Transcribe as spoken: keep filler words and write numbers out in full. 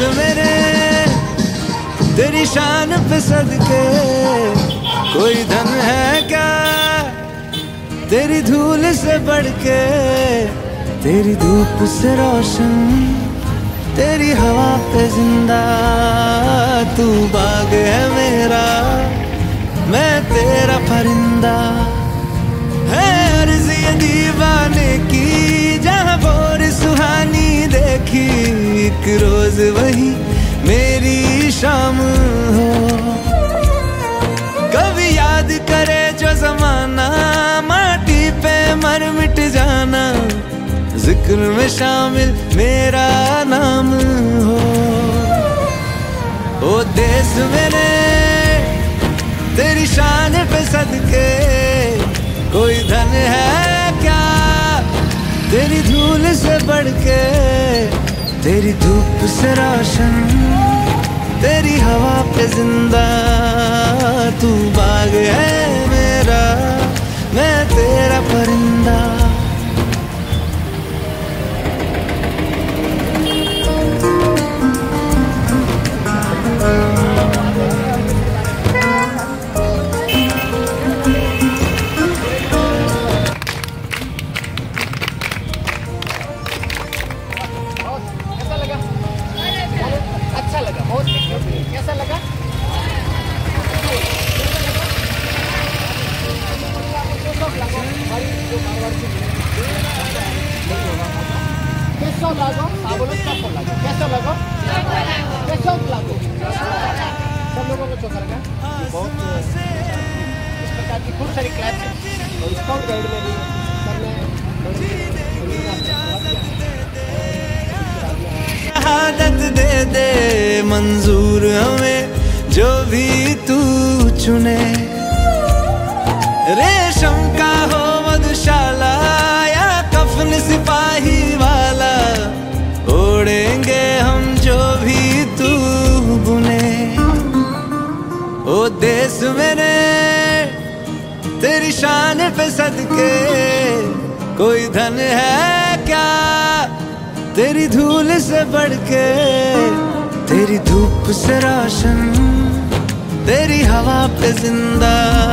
मेरे तेरी शान पे सदके, कोई धन है क्या तेरी धूल से बढ़ के। तेरी धूप से रोशन, तेरी हवा पे जिंदा, तू बाग है मेरा, मैं तेरा परिंदा। है अर्ज़ ये दीवाने की, जहाँ बोर सुहानी देखी, एक रोज वही मेरी शाम हो। कभी याद करे जो जमाना, माटी पे मर मिट जाना, जिक्र में शामिल मेरा नाम हो। ओ देश मेरे तेरी शान पे सदके, कोई धन है क्या तेरी धूल से बढ़ के। तेरी धूप से रोशन, तेरी हवा पे जिंदा, तू बाग है मेरा, मैं तेरा परिंदा। अच्छा लगा, बहुत कैसा लगा? कैसा लगा? कैसा लगा? कैसा लगा? सब लोगों को चौका लगा। बहुत इस प्रकार की खूब सारी क्लैप्स हैं और स्काउट गाइड में भी शहादत दे दे मंजूर हमें जो भी तू चुने। रेशम का हो मधुशाला या कफन सिपाही वाला, ओढ़ेंगे हम जो भी तू बुने। ओ देश मेरे तेरी शान पे सदके, कोई धन है क्या तेरी धूल से बढ़ के। तेरी धूप से रोशन, तेरी हवा पे जिंदा,